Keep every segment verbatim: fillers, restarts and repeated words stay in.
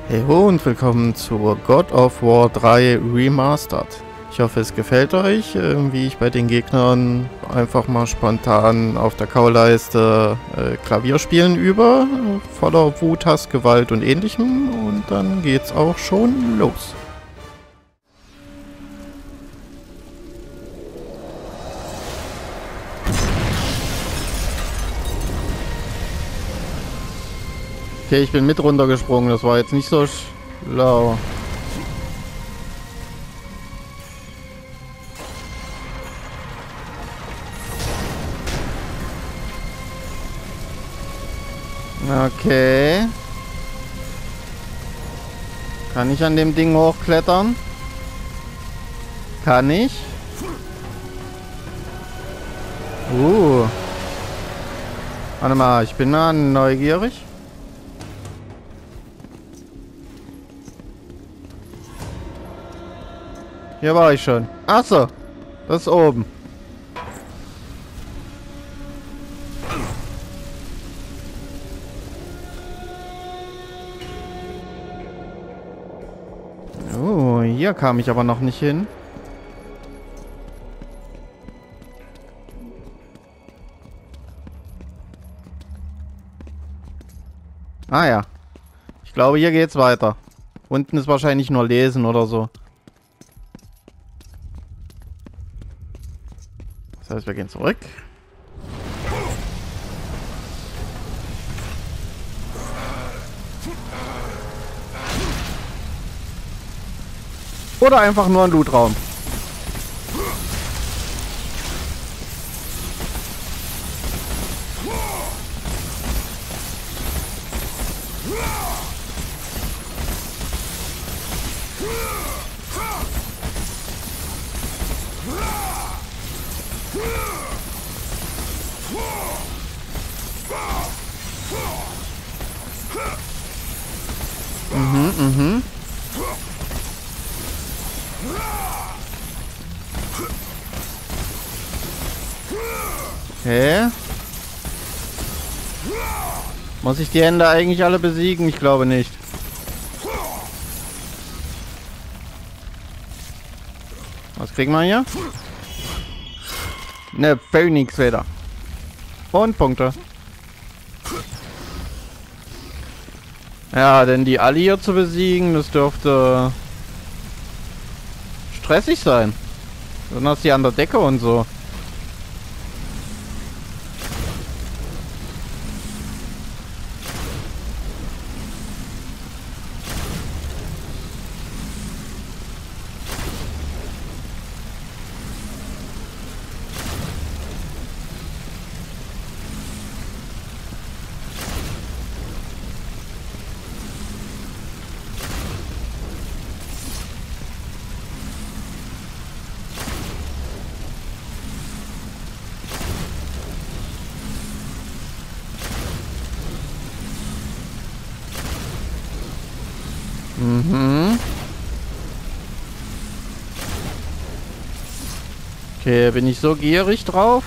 Hey ho und willkommen zur God of War drei Remastered. Ich hoffe, es gefällt euch, äh, wie ich bei den Gegnern einfach mal spontan auf der Kauleiste äh, Klavierspielen übe, äh, voller Wut, Hass, Gewalt und ähnlichem. Und dann geht's auch schon los. Okay, ich bin mit runtergesprungen, das war jetzt nicht so schlau. Okay. Kann ich an dem Ding hochklettern? Kann ich? Uh. Warte mal, ich bin mal neugierig. Hier war ich schon. Ach so. Das ist oben. Oh, hier kam ich aber noch nicht hin. Ah ja. Ich glaube, hier geht's weiter. Unten ist wahrscheinlich nur Lesen oder so. Das heißt, wir gehen zurück. Oder einfach nur ein Lootraum. Mhm, mhm. Okay. Muss ich die Hände eigentlich alle besiegen? Ich glaube nicht. Was kriegen wir hier? Ne Phoenix wieder. Und Punkte. Ja, denn die alle hier zu besiegen, das dürfte stressig sein. Besonders die an der Decke und so. Mhm. Okay, bin ich so gierig drauf?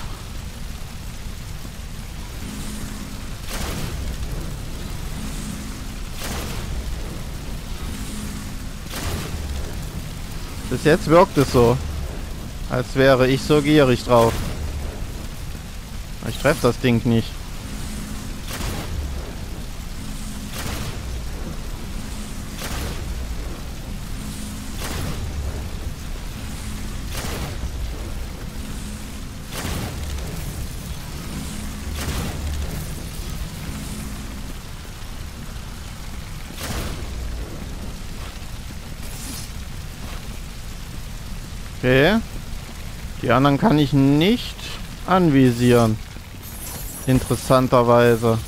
Bis jetzt wirkt es so, als wäre ich so gierig drauf. Ich treffe das Ding nicht. Okay. Die anderen kann ich nicht anvisieren. Interessanterweise.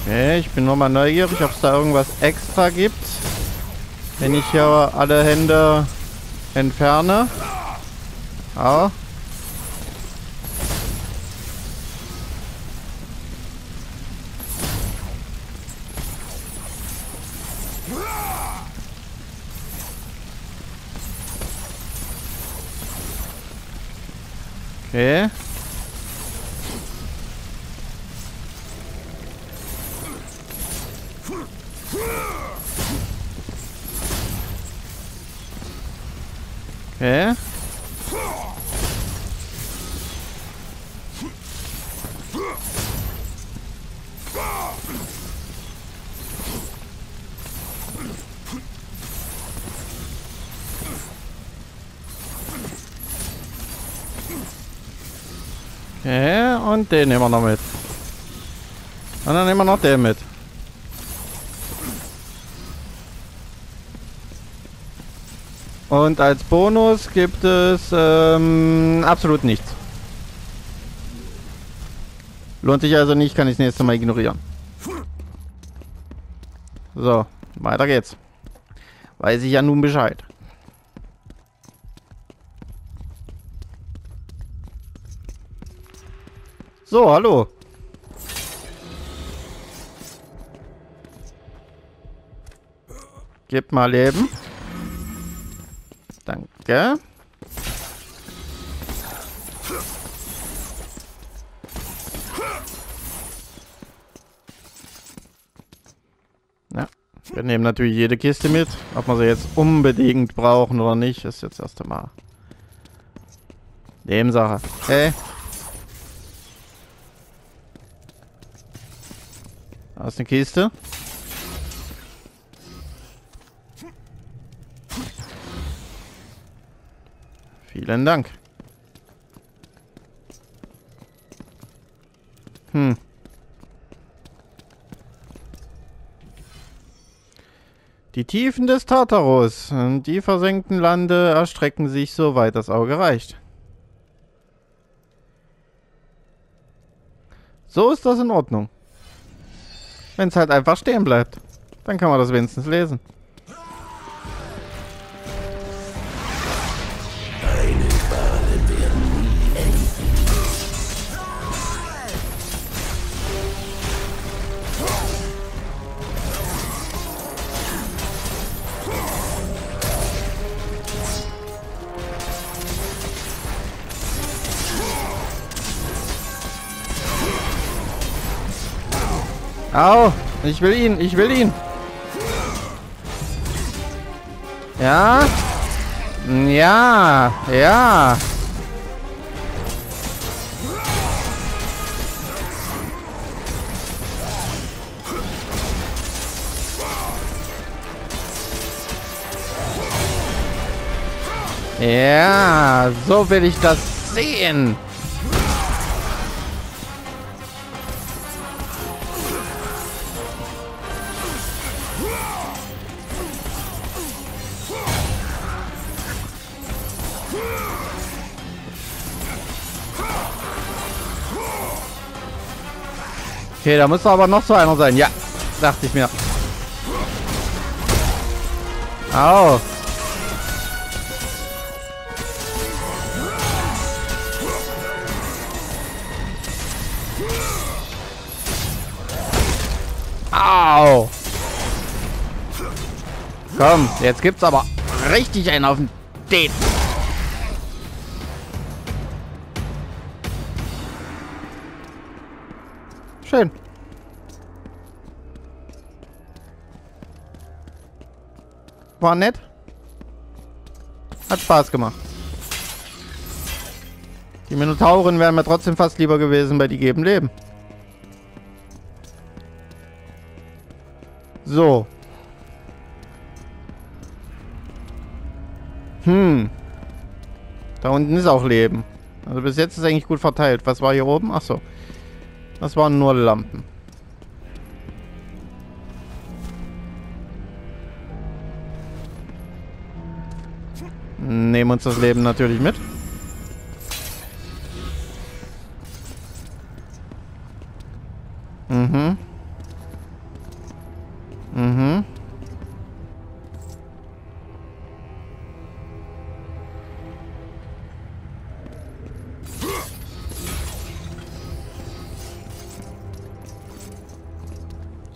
Okay, ich bin nur mal neugierig, ob es da irgendwas extra gibt. Wenn ich hier alle Hände entferne. Au. Okay. Okay. Okay, und den nehmen wir noch mit. Und dann nehmen wir noch den mit. Und als Bonus gibt es ähm, absolut nichts. Lohnt sich also nicht, kann ich das nächste Mal ignorieren. So, weiter geht's. Weiß ich ja nun Bescheid. So, hallo. Gib mal Leben. Danke. Ja, wir nehmen natürlich jede Kiste mit. Ob wir sie jetzt unbedingt brauchen oder nicht, ist jetzt erst einmal Nebensache. Okay. Da ist eine Kiste. Vielen Dank. Hm. Die Tiefen des Tartarus und die versenkten Lande erstrecken sich, soweit das Auge reicht. So ist das in Ordnung. Wenn es halt einfach stehen bleibt, dann kann man das wenigstens lesen. Au! Ich will ihn! Ich will ihn! Ja? Ja! Ja! Ja! So will ich das sehen! Okay, da muss aber noch so einer sein. Ja, dachte ich mir. Au. Au. Komm, jetzt gibt's aber richtig einen auf den Den. Schön. War nett. Hat Spaß gemacht. Die Minotauren wären mir trotzdem fast lieber gewesen, bei die geben Leben. So. Hm. Da unten ist auch Leben. Also bis jetzt ist eigentlich gut verteilt. Was war hier oben? Ach so. Das waren nur Lampen. Nehmen uns das Leben natürlich mit. Mhm.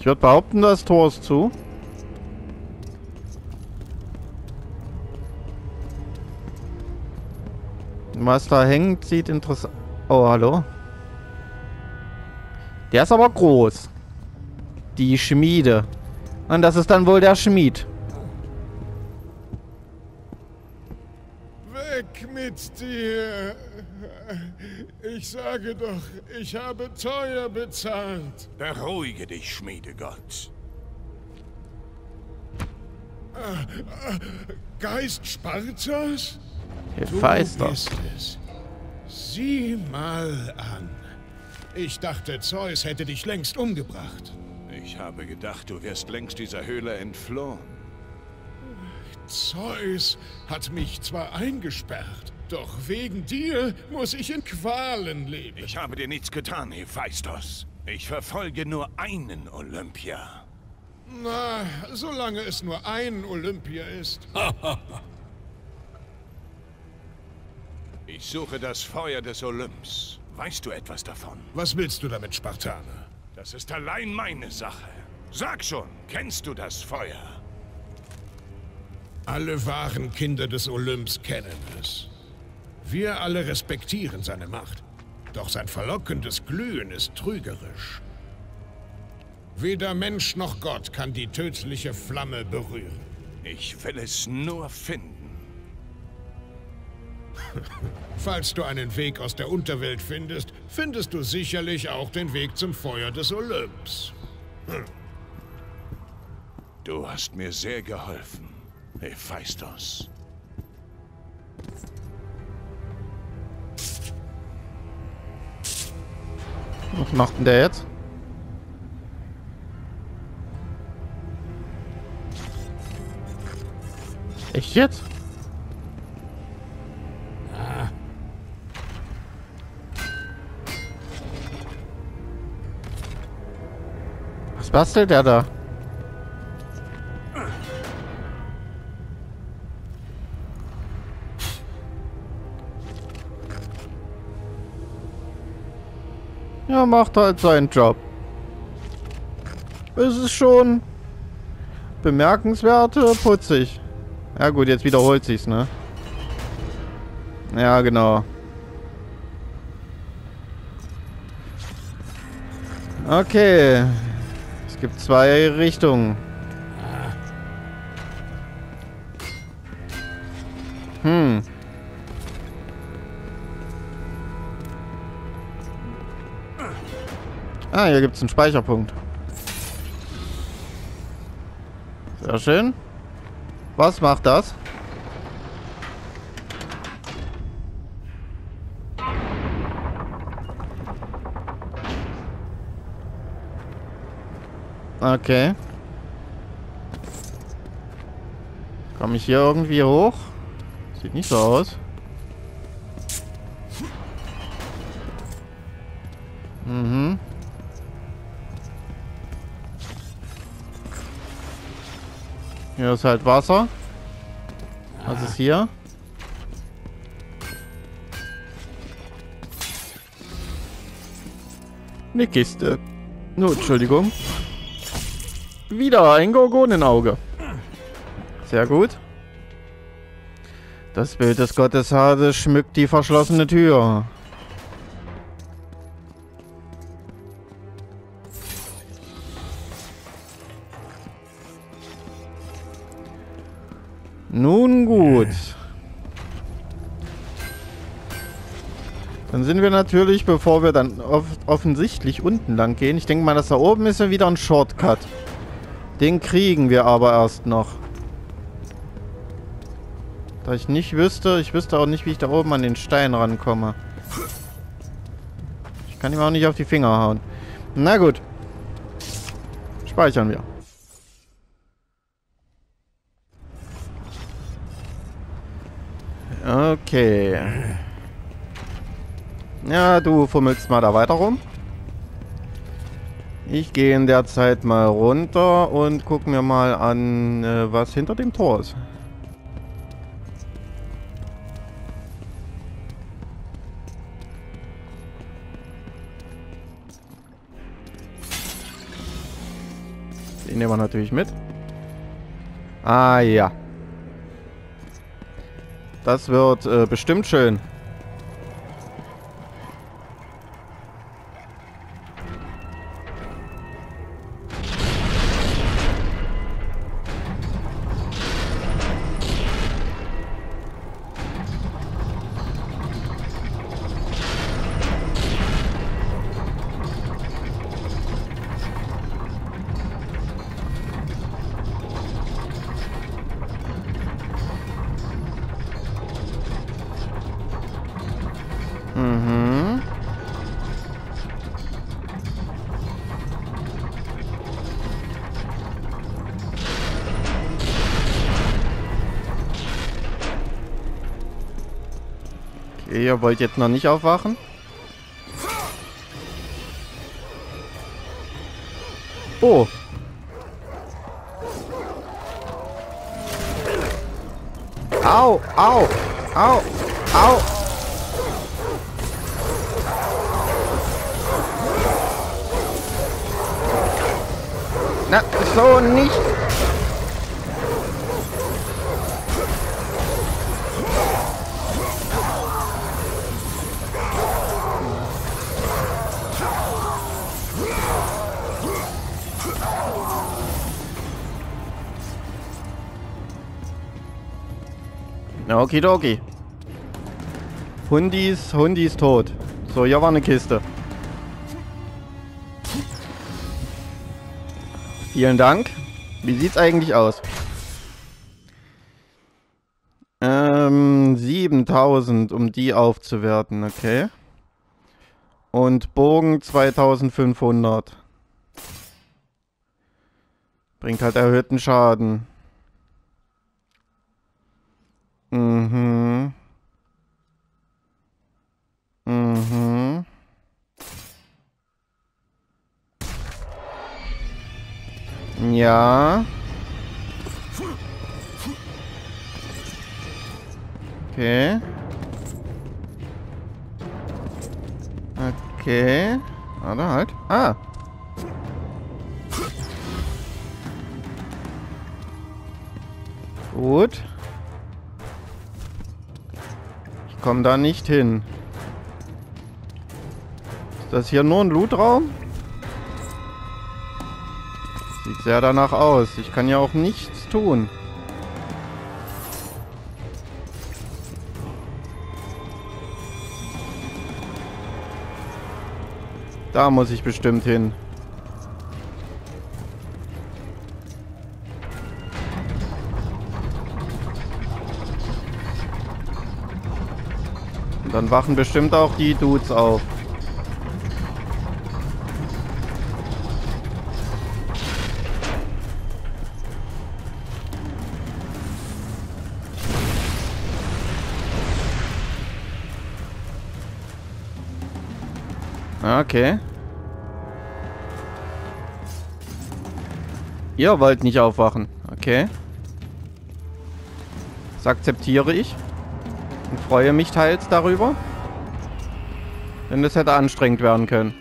Ich würde behaupten, das Tor ist zu. Was da hängt, sieht interessant... Oh, hallo? Der ist aber groß. Die Schmiede. Und das ist dann wohl der Schmied. Weg mit dir! Ich sage doch, ich habe teuer bezahlt. Beruhige dich, Schmiedegott. Geist Spartas? Hephaistos. Du bist es. Sieh mal an. Ich dachte, Zeus hätte dich längst umgebracht. Ich habe gedacht, du wärst längst dieser Höhle entflohen. Zeus hat mich zwar eingesperrt, doch wegen dir muss ich in Qualen leben. Ich habe dir nichts getan, Hephaistos. Ich verfolge nur einen Olympia. Na, solange es nur ein Olympia ist. Ich suche das Feuer des Olymps. Weißt du etwas davon? Was willst du damit, Spartaner? Das ist allein meine Sache. Sag schon, kennst du das Feuer? Alle wahren Kinder des Olymps kennen es. Wir alle respektieren seine Macht. Doch sein verlockendes Glühen ist trügerisch. Weder Mensch noch Gott kann die tödliche Flamme berühren. Ich will es nur finden. Falls du einen Weg aus der Unterwelt findest, findest du sicherlich auch den Weg zum Feuer des Olymps. Hm. Du hast mir sehr geholfen, Hephaistos. Was macht denn der jetzt? Echt jetzt? Was bastelt der da? Ja, macht halt seinen Job. Es ist schon bemerkenswert putzig. Ja gut, jetzt wiederholt sich's, ne? Ja, genau. Okay. Es gibt zwei Richtungen. Hm. Ah, hier gibt es einen Speicherpunkt. Sehr schön. Was macht das? Okay. Komme ich hier irgendwie hoch? Sieht nicht so aus. Mhm. Hier ist halt Wasser. Was ist hier? Eine Kiste. Nur, Entschuldigung. Wieder ein Gorgonenauge. Sehr gut. Das Bild des Gottes Hades schmückt die verschlossene Tür. Nun gut. Dann sind wir natürlich, bevor wir dann off offensichtlich unten lang gehen. Ich denke mal, das da oben ist ja wieder ein Shortcut. Den kriegen wir aber erst noch. Da ich nicht wüsste, ich wüsste auch nicht, wie ich da oben an den Stein rankomme. Ich kann ihm auch nicht auf die Finger hauen. Na gut. Speichern wir. Okay. Ja, du fummelst mal da weiter rum. Ich gehe in der Zeit mal runter und gucke mir mal an, äh, was hinter dem Tor ist. Den nehmen wir natürlich mit. Ah ja. Das wird äh, bestimmt schön. Mhm. Okay, ihr wollt jetzt noch nicht aufwachen? Oh. Au, au, au, au. Na, so nicht. Okidoki. Hundis, Hundis tot. So, hier war eine Kiste. Vielen Dank. Wie sieht's eigentlich aus? Ähm, siebentausend, um die aufzuwerten, okay. Und Bogen zweitausendfünfhundert. Bringt halt erhöhten Schaden. Mhm. Mhm. Ja. Okay. Okay. Warte halt. Ah. Gut. Ich komme da nicht hin. Ist das hier nur ein Lootraum? Sieht sehr danach aus. Ich kann ja auch nichts tun. Da muss ich bestimmt hin. Und dann wachen bestimmt auch die Dudes auf. Okay. Ihr wollt nicht aufwachen. Okay. Das akzeptiere ich. Und freue mich teils darüber. Denn das hätte anstrengend werden können.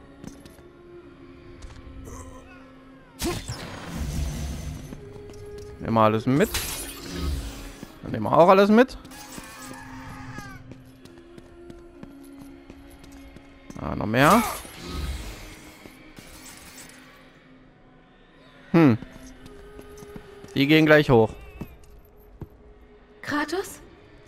Nehmen wir alles mit. Dann nehmen wir auch alles mit. Ah, noch mehr. Hm. Die gehen gleich hoch. Kratos?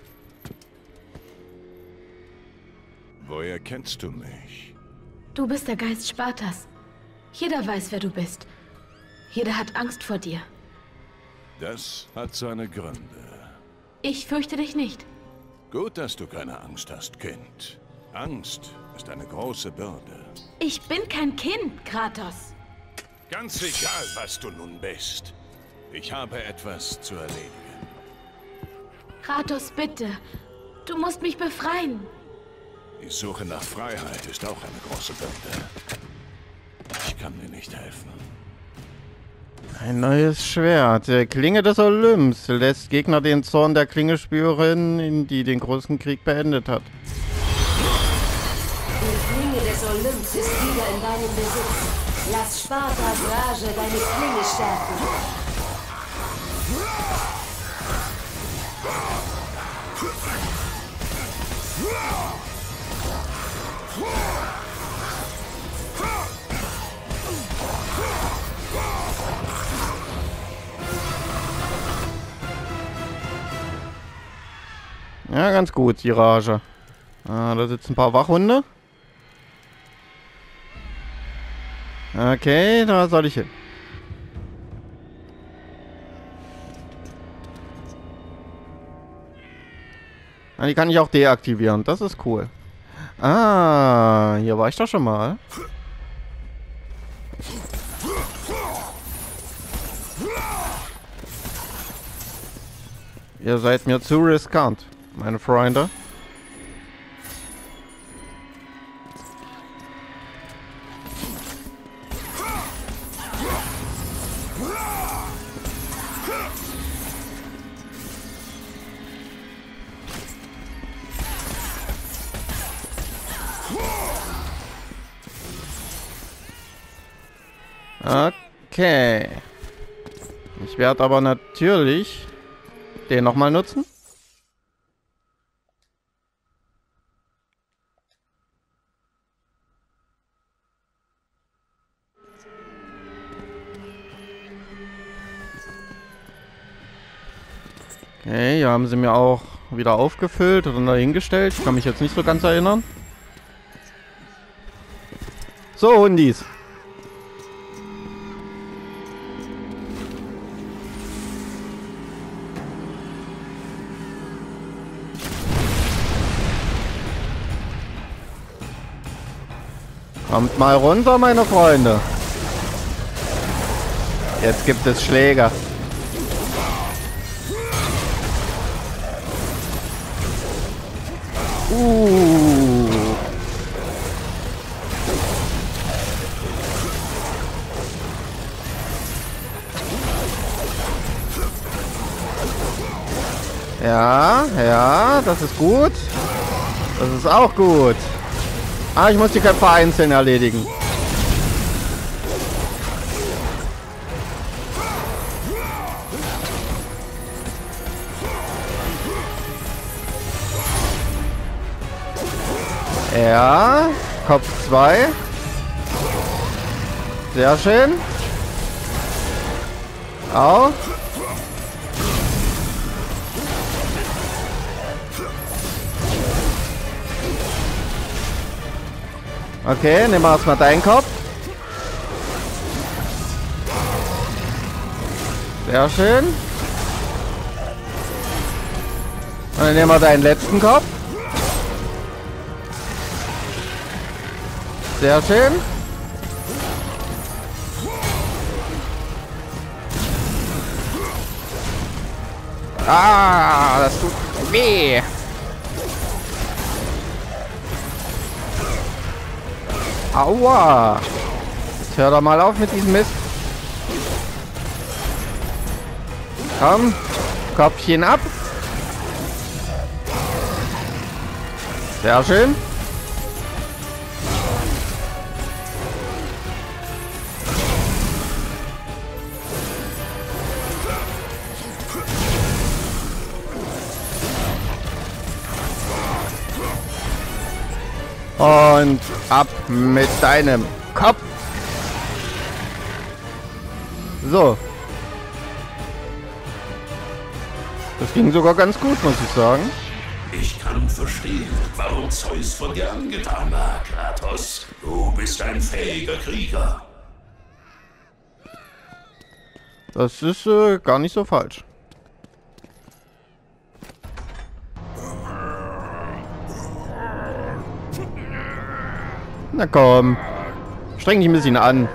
Woher kennst du mich? Du bist der Geist Spartas. Jeder weiß, wer du bist. Jeder hat Angst vor dir. Das hat seine Gründe. Ich fürchte dich nicht. Gut, dass du keine Angst hast, Kind. Angst ist eine große Bürde. Ich bin kein Kind, Kratos. Ganz egal, was du nun bist. Ich habe etwas zu erledigen. Kratos, bitte. Du musst mich befreien. Die Suche nach Freiheit ist auch eine große Bürde. Ich kann dir nicht helfen. Ein neues Schwert. Der Klinge des Olymps lässt Gegner den Zorn der Klinge spüren, die den großen Krieg beendet hat. Die Klinge des Olymps ist wieder in deinem Besitz. Lass Spartas Rage deine Klinge stärken. Ja, ganz gut, die Rage. Ah, da sitzen ein paar Wachhunde. Okay, da soll ich hin. Ah, die kann ich auch deaktivieren. Das ist cool. Ah, hier war ich doch schon mal. Ihr seid mir zu riskant, meine Freunde. Okay. Ich werde aber natürlich den nochmal nutzen. Okay, hier haben sie mir auch wieder aufgefüllt oder dahingestellt. Ich kann mich jetzt nicht so ganz erinnern. So, Hundis. Kommt mal runter, meine Freunde. Jetzt gibt es Schläge. Uh. Ja, ja, das ist gut. Das ist auch gut. Ah, ich muss die Köpfe einzeln erledigen. Ja, Kopf zwei. Sehr schön. Auch. Okay, nehmen wir erstmal deinen Kopf. Sehr schön. Und dann nehmen wir deinen letzten Kopf. Sehr schön. Ah, das tut weh. Aua. Jetzt hör doch mal auf mit diesem Mist. Komm. Kopfchen ab. Sehr schön. Und ab mit deinem Kopf. So. Das ging sogar ganz gut, muss ich sagen. Ich kann verstehen, warum Zeus von dir angetan war, Kratos. Du bist ein fähiger Krieger. Das ist äh, gar nicht so falsch. Na komm. Streng dich ein bisschen an.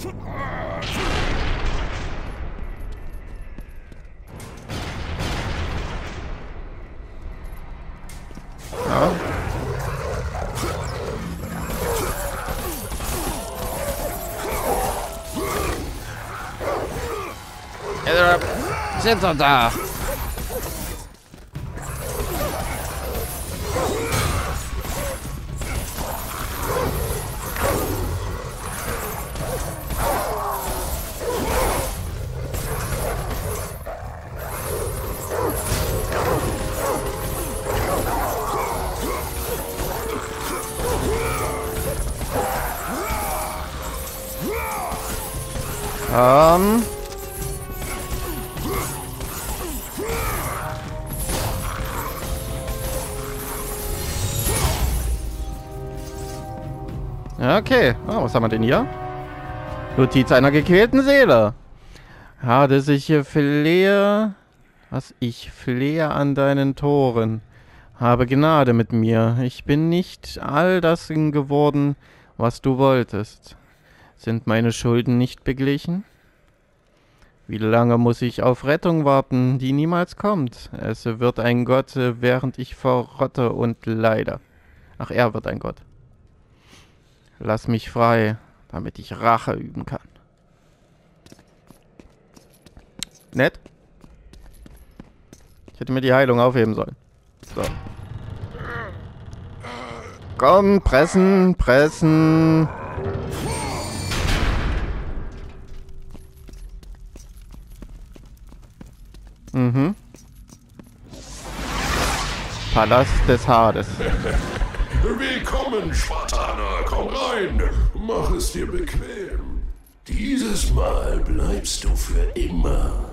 Ja. Ja, sitzt doch da. Ähm. Okay. Oh, was haben wir denn hier? Notiz einer gequälten Seele. Hades, ich flehe... Was? Ich flehe an deinen Toren. Habe Gnade mit mir. Ich bin nicht all das geworden, was du wolltest. Sind meine Schulden nicht beglichen? Wie lange muss ich auf Rettung warten, die niemals kommt? Es wird ein Gott, während ich verrotte und leide. Ach, er wird ein Gott. Lass mich frei, damit ich Rache üben kann. Nett? Ich hätte mir die Heilung aufheben sollen. So. Komm, pressen, pressen. Mhm. Palast des Hades. Willkommen, Spartaner. Komm rein. Mach es dir bequem. Dieses Mal bleibst du für immer